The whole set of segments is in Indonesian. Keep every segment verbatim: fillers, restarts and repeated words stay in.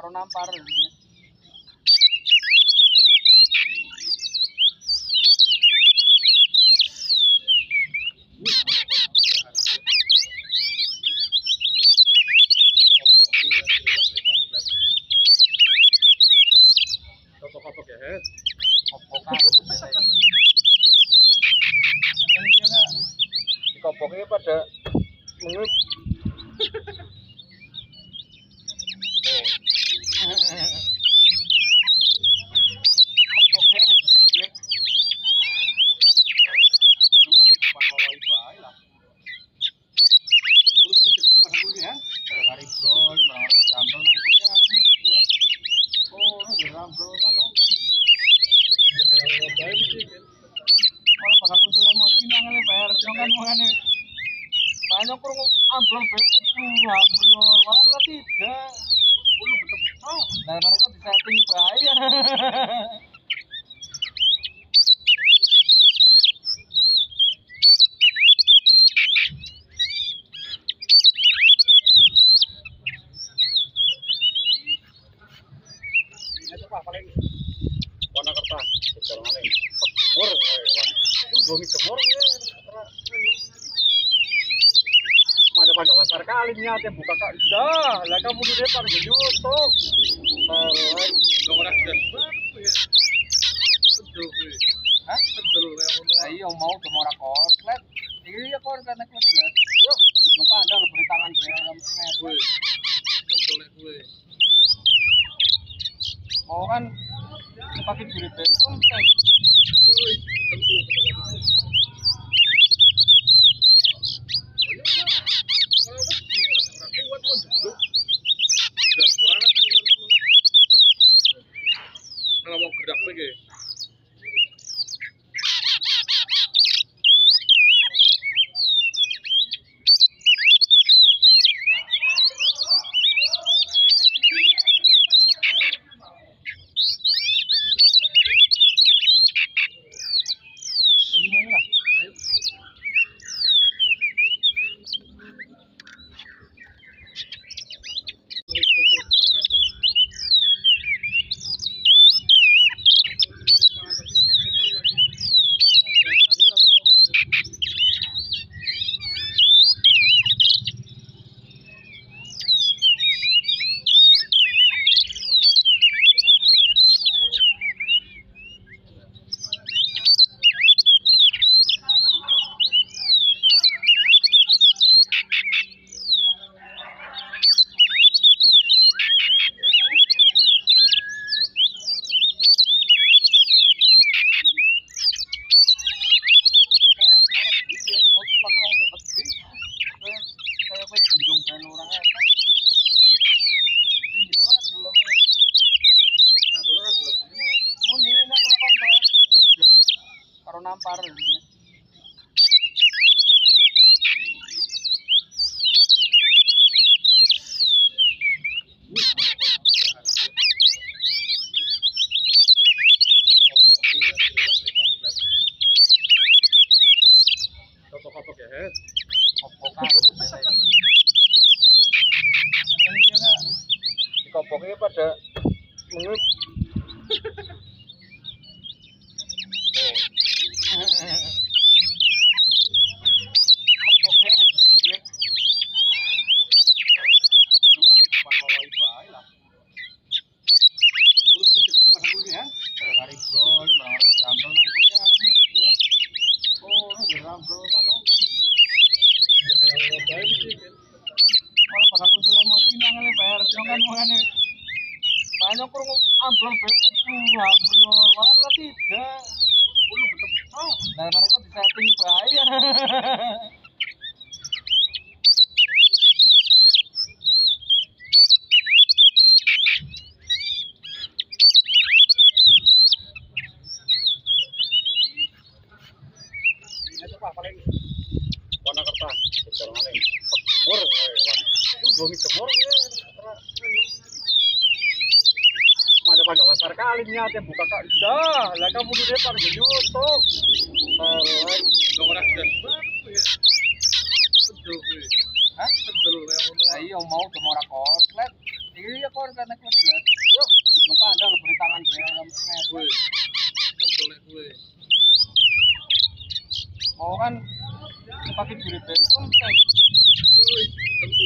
karo nampar. Kopok-kopok ya. Kopokan. Kopoknya pada mengup. Banyak kurang ambrol bebek ambrol malah tidak ulu betul-betul nah mereka di setting bahaya. Itu apa paling warna kertas sekarang ini mur belum semur ya macam pada besar kali niatnya buka kak dah lah kamu di depan YouTube taruh nomor sudah ya betul gue hah betul yang ayo mau ke mora komplit iya komplit komplit yuk jumpa anda beri tangan garam gue betul gue mau kan pakai kulit dan komplit gue tentu kalau mau gerak lagi nampar kopok-kopok ya kopokan kopoknya pada mengup. Banyak kurang ambrol bebek ambrol malah tidak ulu betul-betul nah mereka di setting bahaya. Itu apa paling warna kertas sekarang ini mur belum semur ya macam pada besar kali niatnya buka kak dah lah kamu di depan YouTube taruh nomor sudah ya betul gue hah betul yang ayo mau ke mora komplit iya komplit komplit pakai duit dari konten. Wih, tentu.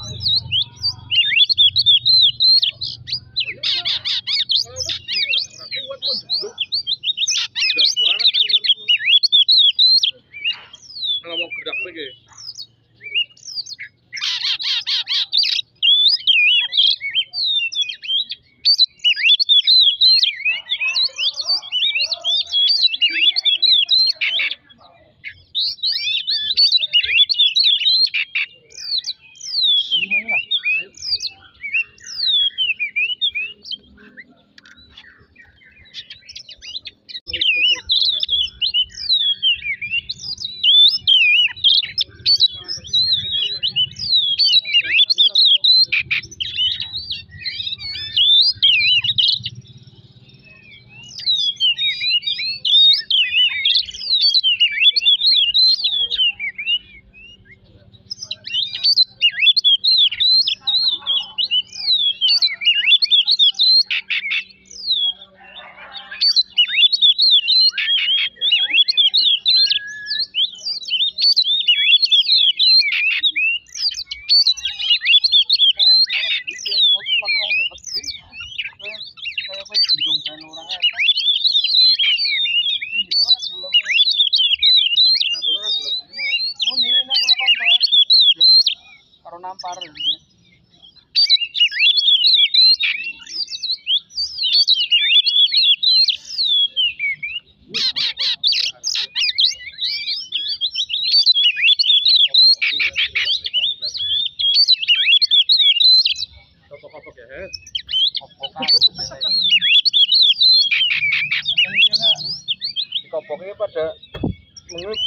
Kalau aku buat mau jeblok. Udah suara kan kalau mau gerak lagi. Nampar Kopok-kopok ya, Hed. kopokan di kopoknya pada mengup.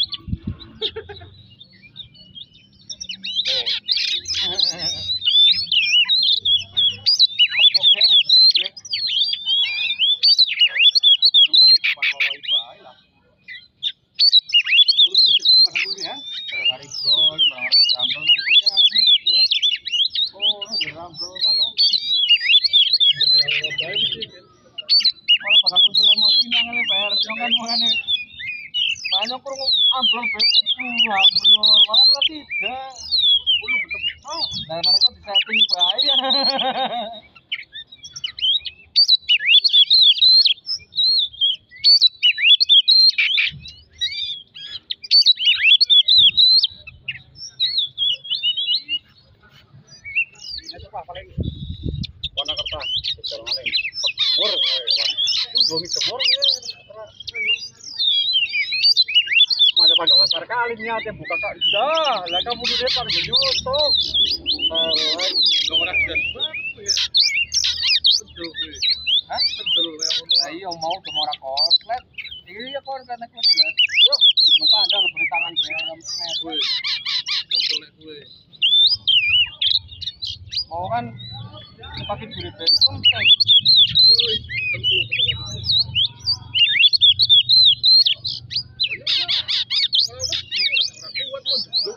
Banyak kurang ambrol betul, ambrol malah tidak. Ulu betul-betul. Nah mereka disetting bahaya. Itu apa paling warna kertas, jalan ini. Mur, belum jemur ya. Masa pada besar kali niatnya buka kak dah, lah kamu di depan YouTube. Taruh, Nomor akses baru ya. Betul gue. hah? Betul yang mau. Ayo mau ke Mora Konslet. Iya korban konslet. Yuk, ujung pandang beri tangan dalam net. Gue. Betul gue. Mau kan pakai duit dari konten. Wih, tentu. Kalau aku buat mau jeblok.